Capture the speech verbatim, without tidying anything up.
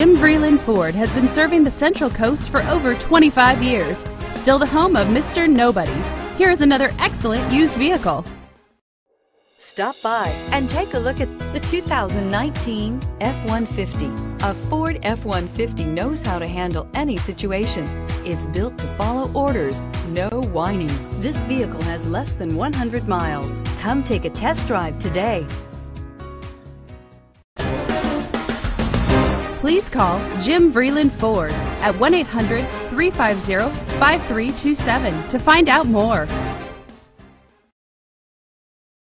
Jim Vreeland Ford has been serving the Central Coast for over twenty-five years. Still the home of Mister Nobody. Here is another excellent used vehicle. Stop by and take a look at the two thousand nineteen F one fifty. A Ford F one fifty knows how to handle any situation. It's built to follow orders, no whining. This vehicle has less than one hundred miles. Come take a test drive today. Please call Jim Vreeland Ford at one eight hundred, three five zero, five three two seven to find out more.